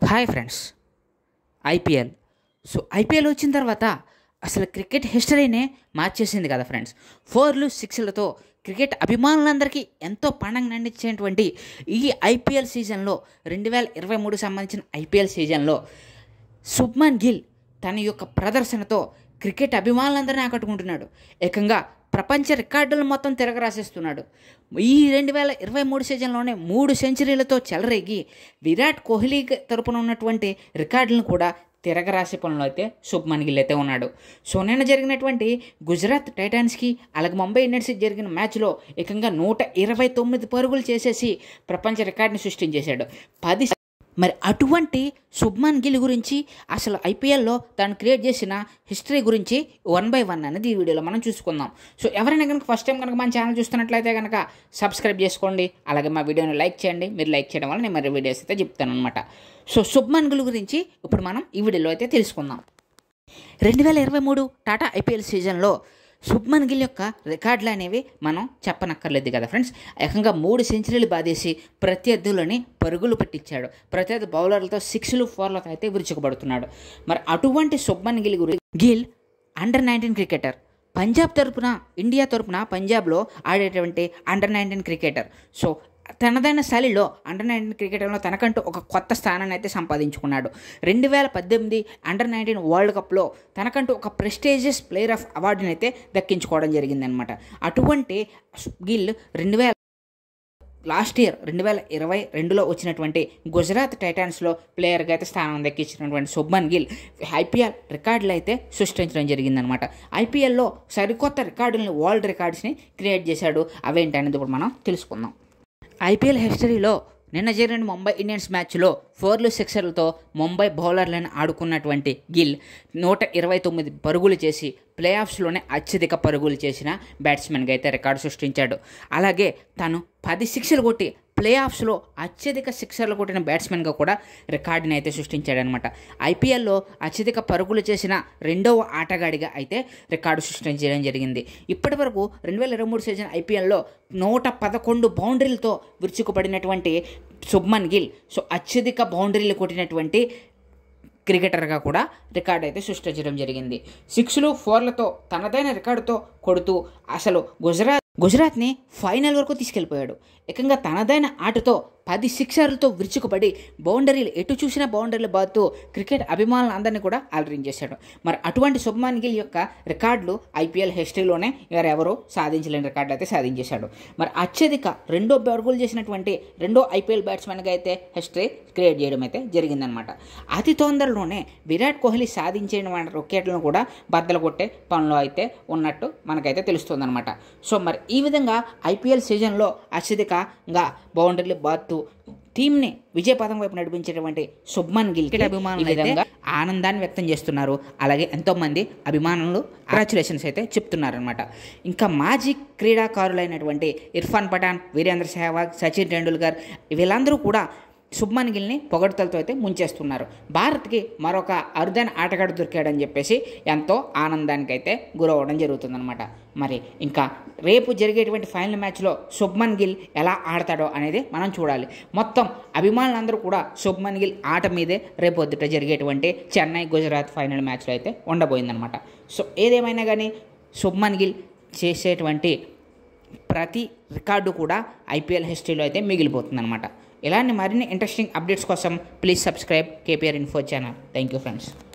Hi friends. IPL IPL వచ్చిన తర్వాత అసలు క్రికెట్ హిస్టరీనే మార్చేసింది కదా ఫ్రెండ్స్. 4లు 6లతో క్రికెట్ అభిమానులందరికీ ఎంతో పండగ నందించేటువంటి ఈ ఐపీఎల్ సీజన్లో 2023 సంబంధించిన ఐపీఎల్ సీజన్లో శుభ్మన్ గిల్ తన యొక్క ప్రదర్శనతో క్రికెట్ అభిమానులందరినీ ఆకట్టుకుంటున్నాడు. ఏకంగా ప్రపంచ రికార్డులను మొత్తం తిరగరాసేస్తున్నాడు. ఈ 2023 సీజన్లోనే 3 సెంచరీలతో చెలరేగి విరాట్ కోహ్లీ తరపున ఉన్నటువంటి రికార్డులను కూడా తిరగరాసే పనులు అయితే శుభ్మన్ గిల్ అయితే ఉన్నాడు. నిన్న జరిగినటువంటి గుజరాత్ టైటాన్స్కి అలాగే ముంబై ఇండియన్స్కి జరిగిన మ్యాచ్లో ఏకంగా 129 పరుగులు చేసేసి ప్రపంచ రికార్డుని సృష్టించేశాడు. మరి అటువంటి శుభ్మన్ గిల్ గురించి అసలు ఐపీఎల్లో తను క్రియేట్ చేసిన హిస్టరీ గురించి 1 by 1 అనేది ఈ వీడియోలో మనం చూసుకుందాం. ఎవరైనా కనుక ఫస్ట్ టైం కనుక మన ఛానల్ చూస్తున్నట్లయితే కనుక సబ్స్క్రైబ్ చేసుకోండి, అలాగే మా వీడియోని లైక్ చేయండి. మీరు లైక్ చేయడం వల్ల నేను మరి వీడియోస్ అయితే చెప్తాను అనమాట. శుభ్మన్ గిల్ గురించి ఇప్పుడు మనం ఈ వీడియోలో అయితే తెలుసుకుందాం. 2023 టాటా ఐపీఎల్ సీజన్లో శుభ్మన్ గిల్ యొక్క రికార్డులు అనేవి మనం చెప్పనక్కర్లేదు కదా ఫ్రెండ్స్. ఏకంగా 3 సెంచరీలు బాధేసి ప్రత్యర్థులని పరుగులు పెట్టించాడు. ప్రత్యర్థి బౌలర్లతో 6లు 4లతో అయితే విరుచుకుపడుతున్నాడు. మరి అటువంటి శుభ్మన్ గిల్ గిల్ అండర్ 19 క్రికెటర్, పంజాబ్ తరపున ఇండియా తరపున పంజాబ్లో ఆడేటువంటి అండర్ 19 క్రికెటర్. తనదైన శైలిలో అండర్ 19 క్రికెటర్లో తనకంటూ ఒక కొత్త స్థానాన్ని అయితే సంపాదించుకున్నాడు. 2018 అండర్ 19 వరల్డ్ కప్లో తనకంటూ ఒక ప్రెస్టీజియస్ ప్లేయర్ ఆఫ్ అవార్డుని అయితే దక్కించుకోవడం జరిగిందనమాట. అటువంటి గిల్ లాస్ట్ ఇయర్ 2022లో వచ్చినటువంటి గుజరాత్ టైటాన్స్లో ప్లేయర్గా అయితే స్థానం దక్కించినటువంటి శుభ్మన్ గిల్ ఐపీఎల్ రికార్డులు అయితే సృష్టించడం జరిగిందనమాట. ఐపీఎల్లో సరికొత్త రికార్డులని, వరల్డ్ రికార్డ్స్ని క్రియేట్ చేశాడు. అవేంటనేది ఇప్పుడు మనం తెలుసుకుందాం. ఐపీఎల్ హిస్టరీలో నిన్న జరిగిన ముంబై ఇండియన్స్ మ్యాచ్లో 4లు 6లతో ముంబై బౌలర్లను ఆడుకున్నటువంటి గిల్ 129 పరుగులు చేసి ప్లే ఆఫ్స్లోనే అత్యధిక పరుగులు చేసిన బ్యాట్స్మెన్గా అయితే రికార్డు సృష్టించాడు. అలాగే తను 10 సిక్స్లు కొట్టి ప్లే ఆఫ్స్లో అత్యధిక సిక్సర్లు కొట్టిన బ్యాట్స్మెన్గా కూడా రికార్డుని అయితే సృష్టించాడనమాట. ఐపీఎల్లో అత్యధిక పరుగులు చేసిన 2వ ఆటగాడిగా అయితే రికార్డు సృష్టించడం జరిగింది. ఇప్పటి వరకు 2023 సీజన్ ఐపీఎల్లో 111 బౌండరీలతో విరుచుకుపడినటువంటి శుభ్మన్ గిల్ అత్యధిక బౌండరీలు కొట్టినటువంటి క్రికెటర్గా కూడా రికార్డు అయితే సృష్టించడం జరిగింది. 6లు 4లతో తనదైన రికార్డుతో కొడుతూ అసలు గుజరాత్ని ఫైనల్ వరకు తీసుకెళ్ళిపోయాడు. ఏకంగా తనదైన ఆటతో 10 సిక్సర్లతో విరుచుకుపడి బౌండరీలు ఎటు చూసినా బౌండరీలు బాదుతూ క్రికెట్ అభిమానులు అందరినీ కూడా అలరించేశాడు. మరి అటువంటి శుభ్మన్ గిల్ యొక్క రికార్డులు ఐపీఎల్ హిస్టరీలోనే ఎవరెవరూ సాధించలేని రికార్డులు అయితే సాధించేశాడు. మరి అత్యధిక 2 పరుగులు చేసినటువంటి 2వ ఐపీఎల్ బ్యాట్స్మెన్గా అయితే హిస్టరీ క్రియేట్ చేయడం అయితే జరిగిందనమాట. అతి తొందరలోనే విరాట్ కోహ్లీ సాధించిన వికెట్లను కూడా బద్దలు కొట్టే పనిలో అయితే ఉన్నట్టు మనకైతే తెలుస్తుందన్నమాట. మరి ఈ విధంగా ఐపీఎల్ సీజన్లో అత్యధికంగా బౌండరీలు బాదుతూ టీంని విజయపథం వైపు నడిపించేటువంటి శుభ్మన్ గిల్ అభిమానులు విధంగా ఆనందాన్ని వ్యక్తం చేస్తున్నారు. అలాగే ఎంతోమంది అభిమానులు కంగ్రాచులేషన్స్ అయితే చెప్తున్నారనమాట. ఇంకా మాజీ క్రీడాకారులైనటువంటి ఇర్ఫాన్ పఠాన్, వీరేంద్ర సెహ్వాగ్, సచిన్ టెండూల్కర్ వీళ్ళందరూ కూడా శుభ్మన్ గిల్ని పొగడ్తలతో అయితే ముంచేస్తున్నారు. భారత్కి మరొక అరుదైన ఆటగాడు దొరికాడని చెప్పేసి ఎంతో ఆనందానికి అయితే గురవడం జరుగుతుందన్నమాట. మరి ఇంకా రేపు జరిగేటువంటి ఫైనల్ మ్యాచ్లో శుభ్మన్ గిల్ ఎలా ఆడతాడో అనేది మనం చూడాలి. మొత్తం అభిమానులందరూ కూడా శుభ్మన్ గిల్ ఆట మీదే రేపొద్దుట జరిగేటువంటి చెన్నై గుజరాత్ ఫైనల్ మ్యాచ్లో అయితే ఉండబోయిందనమాట. ఏదేమైనా కానీ శుభ్మన్ గిల్ చేసేటువంటి ప్రతి రికార్డు కూడా ఐపీఎల్ హిస్టరీలో అయితే మిగిలిపోతుందన్నమాట. ఇలాంటి మరిన్ని ఇంట్రెస్టింగ్ అప్డేట్స్ కోసం please subscribe KPR Info channel. Thank you friends.